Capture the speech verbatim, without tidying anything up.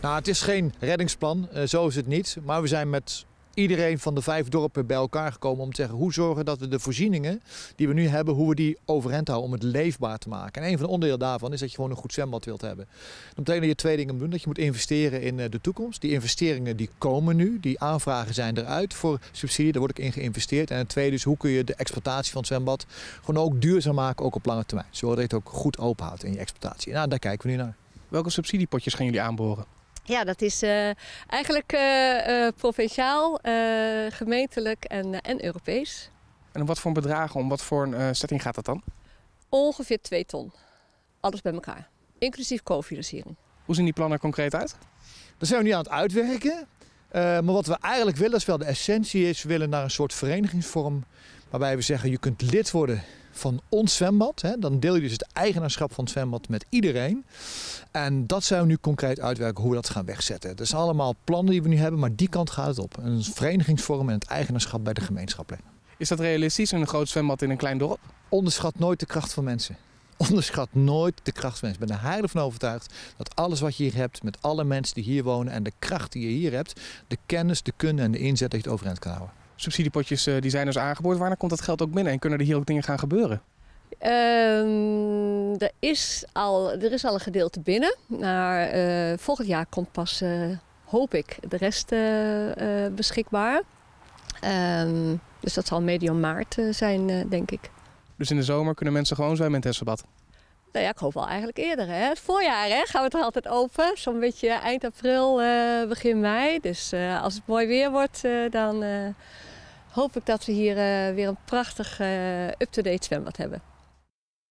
Nou, het is geen reddingsplan, uh, zo is het niet. Maar we zijn met iedereen van de vijf dorpen bij elkaar gekomen om te zeggen hoe zorgen dat we de voorzieningen die we nu hebben, hoe we die overeind houden om het leefbaar te maken. En een van de onderdelen daarvan is dat je gewoon een goed zwembad wilt hebben. Dat betekent dat je twee dingen moet doen. Dat je moet investeren in de toekomst. Die investeringen die komen nu, die aanvragen zijn eruit voor subsidie, daar wordt ook in geïnvesteerd. En het tweede is hoe kun je de exploitatie van het zwembad gewoon ook duurzaam maken, ook op lange termijn. Zodat je het ook goed openhoudt in je exploitatie. Nou, daar kijken we nu naar. Welke subsidiepotjes gaan jullie aanboren? Ja, dat is uh, eigenlijk uh, uh, provinciaal, uh, gemeentelijk en, uh, en Europees. En om wat voor bedragen, om wat voor een uh, setting gaat dat dan? Ongeveer twee ton. Alles bij elkaar. Inclusief cofinanciering. Hoe zien die plannen er concreet uit? Dat zijn we nu aan het uitwerken. Uh, maar wat we eigenlijk willen, is wel de essentie is, we willen naar een soort verenigingsvorm. Waarbij we zeggen, je kunt lid worden van ons zwembad. Hè? Dan deel je dus het eigenaarschap van het zwembad met iedereen. En dat zijn we nu concreet uitwerken hoe we dat gaan wegzetten. Dat zijn allemaal plannen die we nu hebben, maar die kant gaat het op. Een verenigingsvorm en het eigenaarschap bij de gemeenschap leggen. Is dat realistisch, een groot zwembad in een klein dorp? Onderschat nooit de kracht van mensen. Onderschat nooit de kracht van mensen. Ik ben er heilig van overtuigd dat alles wat je hier hebt, met alle mensen die hier wonen en de kracht die je hier hebt, de kennis, de kunde en de inzet dat je het overeind kan houden. Subsidiepotjes die zijn dus aangeboord. Wanneer komt dat geld ook binnen en kunnen er hier ook dingen gaan gebeuren? Um, er, is al, er is al een gedeelte binnen. Maar uh, volgend jaar komt pas, uh, hoop ik, de rest uh, uh, beschikbaar. Um, dus dat zal medio maart uh, zijn, uh, denk ik. Dus in de zomer kunnen mensen gewoon zwemmen in het Hesselbad? Nou ja, ik hoop wel eigenlijk eerder. Hè? Het voorjaar hè, gaan we toch altijd open. Zo'n beetje eind april, uh, begin mei. Dus uh, als het mooi weer wordt, uh, dan uh, hoop ik dat we hier uh, weer een prachtig uh, up-to-date zwembad hebben.